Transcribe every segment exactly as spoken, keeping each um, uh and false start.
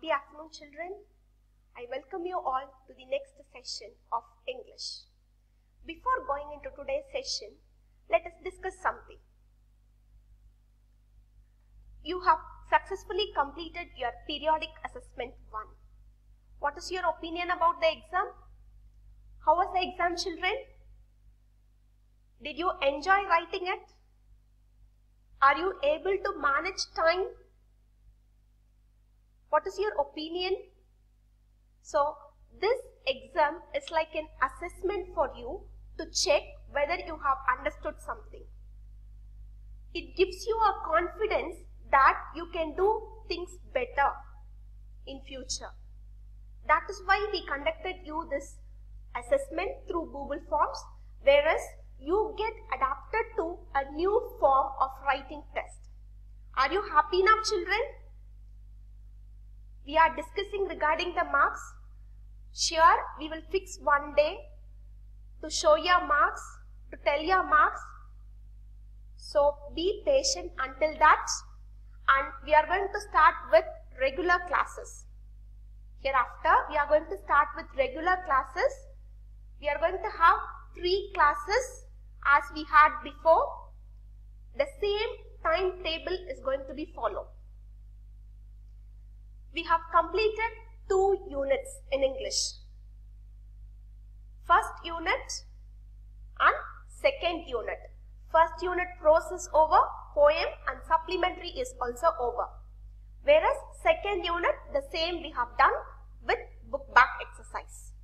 Happy afternoon, children. I welcome you all to the next session of English. Before going into today's session, let us discuss something. You have successfully completed your periodic assessment one. What is your opinion about the exam? How was the exam, children? Did you enjoy writing it? Are you able to manage time? What is your opinion? So, this exam is like an assessment for you to check whether you have understood something. It gives you a confidence that you can do things better in future. That is why we conducted you this assessment through Google Forms, whereas you get adapted to a new form of writing test. Are you happy now, children? We are discussing regarding the marks. Sure, we will fix one day to show your marks, to tell your marks. So be patient until that, and we are going to start with regular classes. Hereafter, we are going to start with regular classes. We are going to have three classes as we had before. The same timetable is going to be followed. We have completed two units in English. First unit and second unit. First unit prose is over, poem and supplementary is also over. Whereas second unit, the same we have done with book back exercise.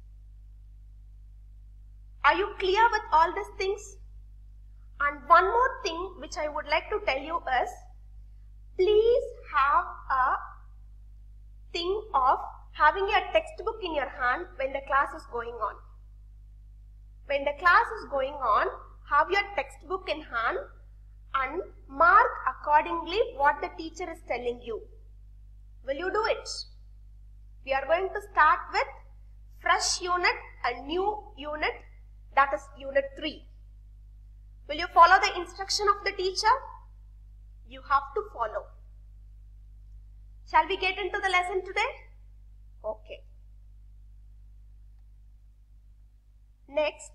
Are you clear with all these things? And one more thing which I would like to tell you is, please have a thing of having your textbook in your hand when the class is going on. When the class is going on, have your textbook in hand and mark accordingly what the teacher is telling you. Will you do it? We are going to start with fresh unit, a new unit, that is unit three. Will you follow the instruction of the teacher? You have to follow. Shall we get into the lesson today? Okay. Next.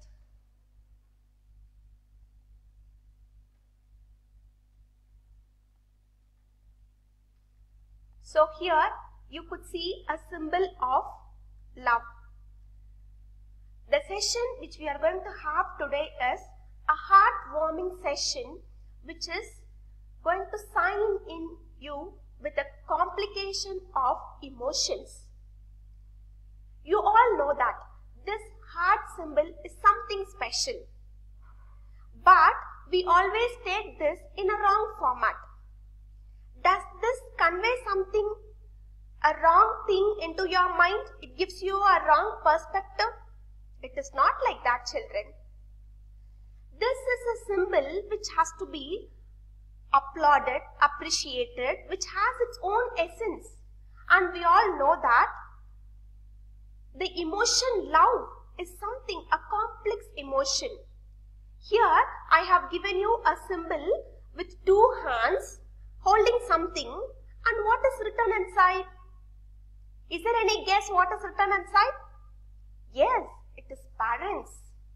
So here you could see a symbol of love. The session which we are going to have today is a heartwarming session which is going to sign in you with a complication of emotions. You all know that this heart symbol is something special. But we always take this in a wrong format. Does this convey something, a wrong thing into your mind? It gives you a wrong perspective? It is not like that, children. This is a symbol which has to be applauded, appreciated, which has its own essence. And we all know that the emotion love is something, a complex emotion. Here I have given you a symbol with two hands holding something, and what is written inside? Is there any guess what is written inside? Yes, it is parents.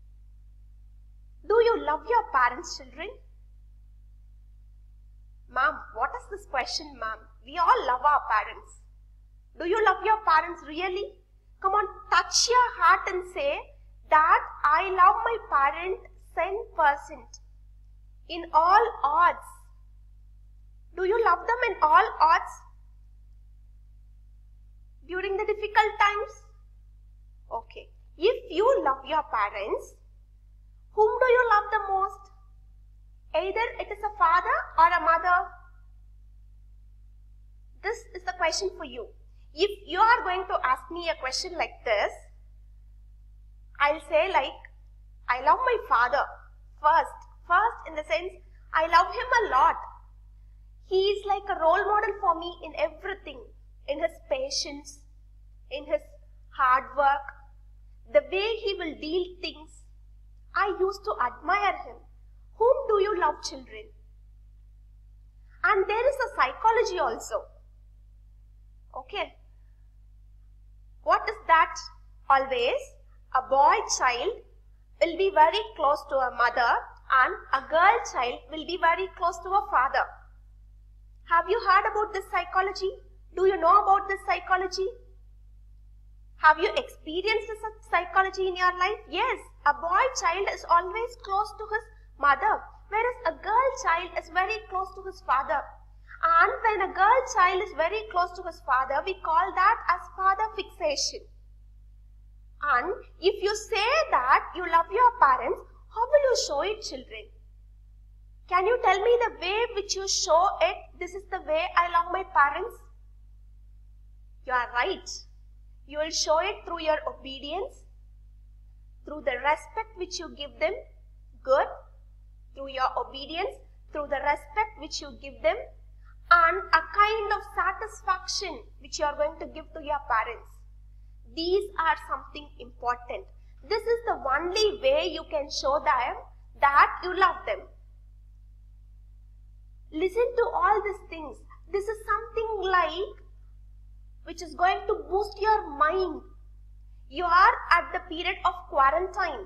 Do you love your parents, children? Ma'am, what is this question, ma'am? We all love our parents. Do you love your parents really? Come on, touch your heart and say that I love my parent ten percent in all odds. Do you love them in all odds? During the difficult times? Okay. If you love your parents, whom do you love the most? Either it is a father or a mother. This is the question for you. If you are going to ask me a question like this, I'll say like, I love my father first. First in the sense, I love him a lot. He is like a role model for me in everything. In his patience, in his hard work, the way he will deal things. I used to admire him. Whom do you love, children? And there is a psychology also. Okay. always a boy child will be very close to a mother and a girl child will be very close to a father. Have you heard about this psychology? Do you know about this psychology? Have you experienced this psychology in your life? Yes, a boy child is always close to his mother, whereas a girl child is very close to his father. And when a girl child is very close to his father, we call that as father fixation. And if you say that you love your parents, how will you show it, children? Can you tell me the way which you show it? This is the way I love my parents. You are right. You will show it through your obedience, through the respect which you give them. Good. Through your obedience, through the respect which you give them, and a kind of satisfaction which you are going to give to your parents. These are something important. This is the only way you can show them that you love them. Listen to all these things. This is something like which is going to boost your mind. You are at the period of quarantine.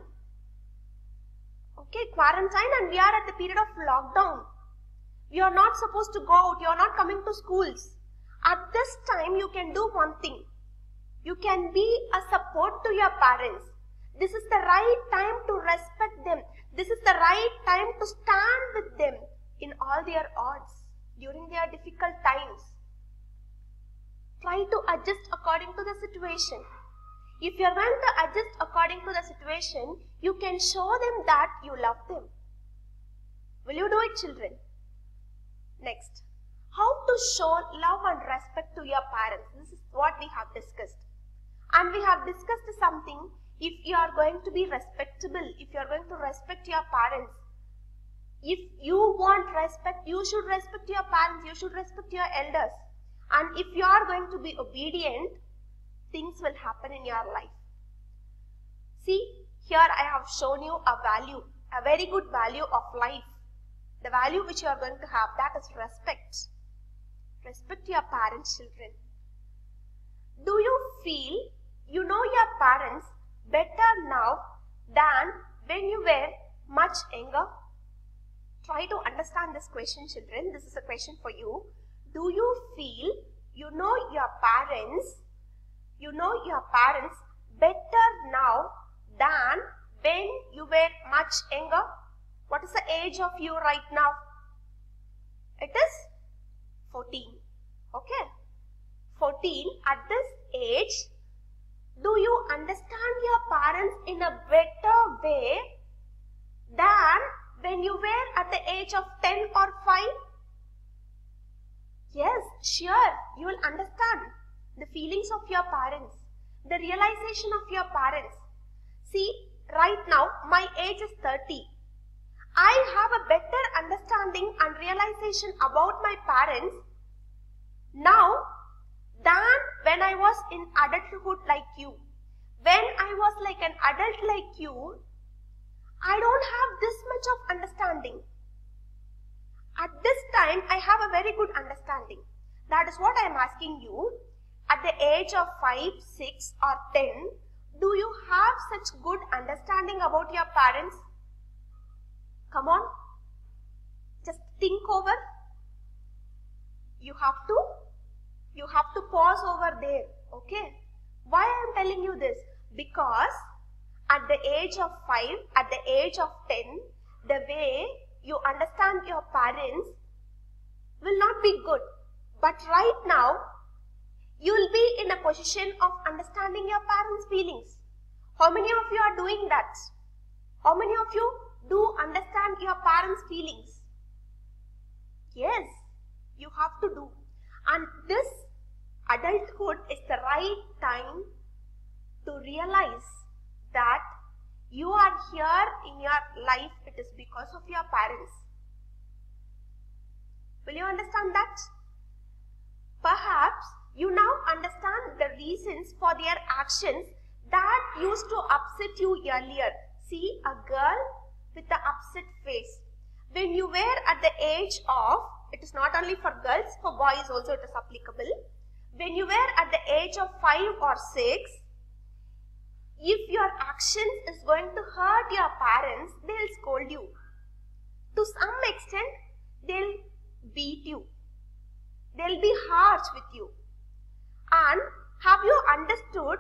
Okay, quarantine, and we are at the period of lockdown. You are not supposed to go out. You are not coming to schools. At this time, you can do one thing. You can be a support to your parents. This is the right time to respect them. This is the right time to stand with them in all their odds during their difficult times. Try to adjust according to the situation. If you are going to adjust according to the situation, you can show them that you love them. Will you do it, children? Next, how to show love and respect to your parents. This is what we have discussed. And we have discussed something. If you are going to be respectable, if you are going to respect your parents, if you want respect, you should respect your parents, you should respect your elders. And if you are going to be obedient, things will happen in your life. See, here I have shown you a value, a very good value of life. The value which you are going to have, that is respect. Respect your parents, children. Do you feel you know your parents better now than when you were much younger? Try to understand this question, children. This is a question for you. Do you feel you know your parents, you know your parents better now than when you were much younger? What is the age of you right now? It is fourteen. Okay. fourteen. At this age, do you understand your parents in a better way than when you were at the age of ten or five? Yes, sure. You will understand the feelings of your parents, the realization of your parents. See, right now my age is thirty. I have a better understanding and realization about my parents now than when I was in adulthood like you. When I was like an adult like you, I don't have this much of understanding. At this time, I have a very good understanding. That is what I am asking you. At the age of five, six or ten, do you have such good understanding about your parents? Come on. Just think over. You have to, you have to pause over there. Okay. Why I am telling you this? Because at the age of five, at the age of ten, the way you understand your parents will not be good. But right now, you will be in a position of understanding your parents' feelings. How many of you are doing that? How many of you do understand your parents' feelings? Yes, you have to do. And this adulthood is the right time to realize that you are here in your life, it is because of your parents. Will you understand that? Perhaps you now understand the reasons for their actions that used to upset you earlier. See, a girl with the upset face. When you were at the age of, it is not only for girls, for boys also it is applicable. When you were at the age of five or six, if your actions is going to hurt your parents, they'll scold you. To some extent, they'll beat you. They'll be harsh with you. And have you understood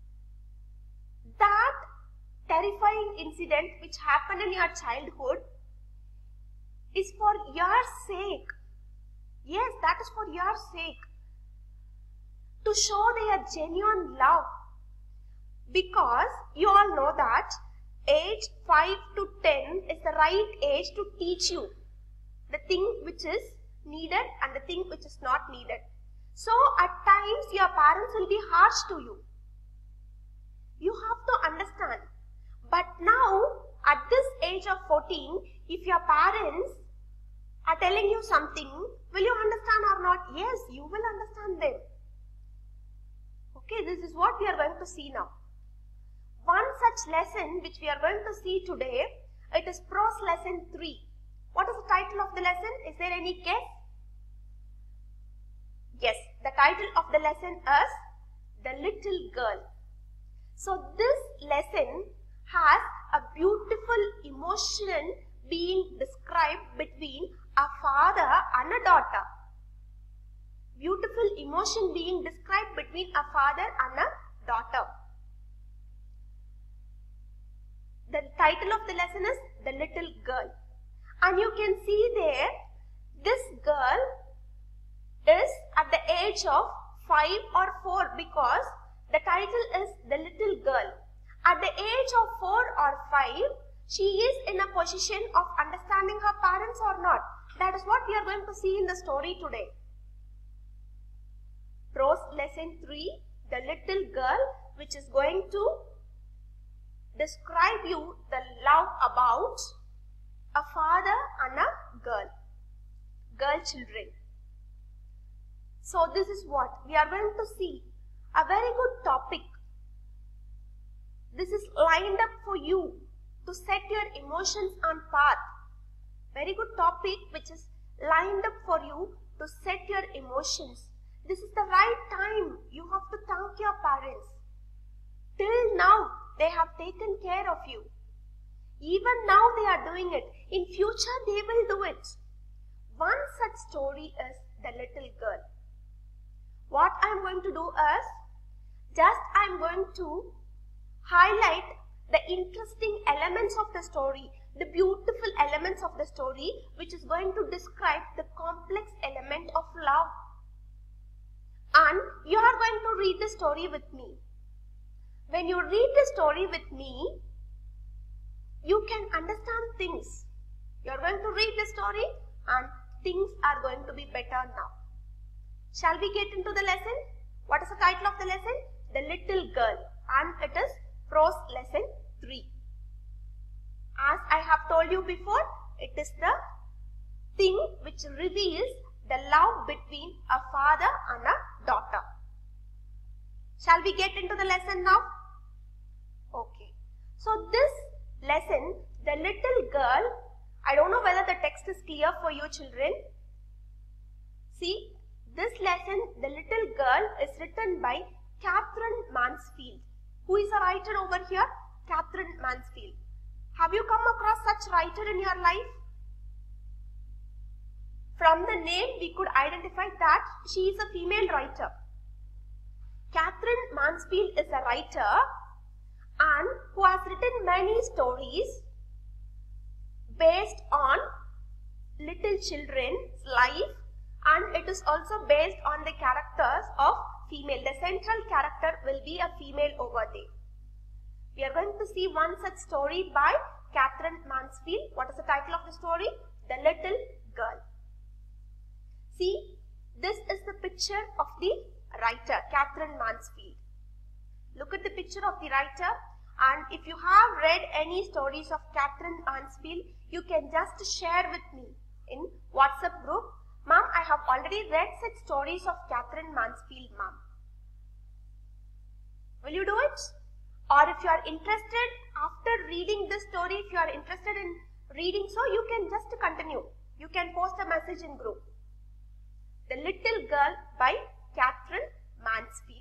that terrifying incident which happened in your childhood is for your sake? Yes, that is for your sake. To show their genuine love. Because you all know that age five to ten is the right age to teach you the thing which is needed and the thing which is not needed. So at times your parents will be harsh to you. You have to understand. But now at this age of fourteen, if your parents are telling you something, will you understand or not? Yes, you will understand them. Okay, this is what we are going to see now. One such lesson which we are going to see today, it is prose lesson three. What is the title of the lesson? Is there any guess? Yes, the title of the lesson is The Little Girl. So this lesson has a beautiful emotion being described between a father and a daughter. Beautiful emotion being described between a father and a daughter. The title of the lesson is The Little Girl. And you can see there, this girl is at the age of five or four because the title is The Little Girl. At the age of four or five, she is in a position of understanding her parents or not. That is what we are going to see in the story today. Prose lesson three, The Little Girl, which is going to describe you the love about a father and a girl, girl children. So this is what we are going to see, a very good topic. This is lined up for you to set your emotions on path. Very good topic which is lined up for you to set your emotions. This is the right time. You have to thank your parents. Till now, they have taken care of you. Even now they are doing it. In future, they will do it. One such story is The Little Girl. What I am going to do is, just I am going to highlight the interesting elements of the story, the beautiful elements of the story, which is going to describe the complex element of love. And you are going to read the story with me. When you read the story with me, you can understand things. You are going to read the story and things are going to be better now. Shall we get into the lesson? What is the title of the lesson? The Little Girl, and it is prose lesson three. As I have told you before, it is the thing which reveals the love between a father and a daughter. Shall we get into the lesson now? Okay. So this lesson, The Little Girl, I don't know whether the text is clear for you children. See, this lesson, The Little Girl, is written by Katherine Mansfield. Who is a writer over here? Katherine Mansfield. Have you come across such writer in your life? From the name, we could identify that she is a female writer. Katherine Mansfield is a writer and who has written many stories based on little children's life, and it is also based on the characters of female. The central character will be a female over there. We are going to see one such story by Katherine Mansfield. What is the title of the story? The Little Girl. See, this is the picture of the writer, Katherine Mansfield. Look at the picture of the writer, and if you have read any stories of Katherine Mansfield, you can just share with me in WhatsApp group. Ma'am, I have already read such stories of Katherine Mansfield, ma'am. Will you do it? Or if you are interested, after reading this story, if you are interested in reading, so you can just continue. You can post a message in group. The Little Girl by Katherine Mansfield.